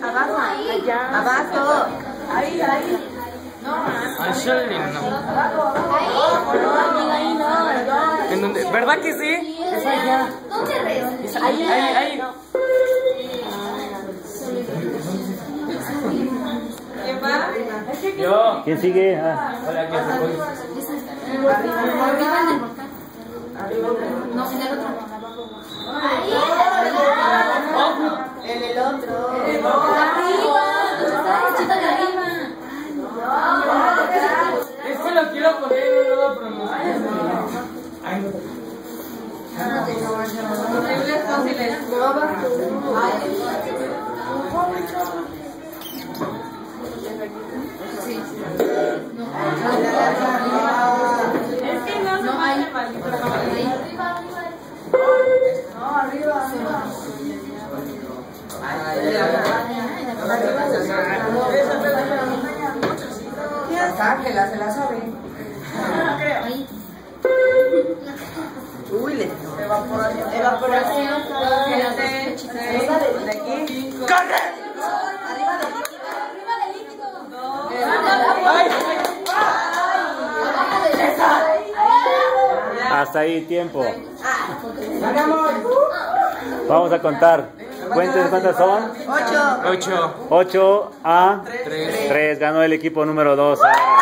Abajo. Allá. Abajo. Ahí. No, Al Shelly, no. ahí no. ¿En dónde? ¿Verdad que sí? Es allá. ¿Dónde ves? Ahí. ¿Quién va? Yo. ¿Quién sigue? Hola, ¿qué haces? Arriba en el volcán. No, en el otro. Ahí. En el otro. Arriba. Está derechito de arriba. Es que lo quiero poner y no lo pronuncio. Horribles fósiles. Es que no hay. No, arriba. Ángela se la sabe. No creo. Uy, le evaporación. Evaporación. ¿De aquí? ¡Corre! Arriba de aquí. Arriba del líquido. Hasta ahí tiempo. Vamos a contar. Cuenten cuántas son. 8. 8. 8 a 3. 3. Ganó el equipo número 2.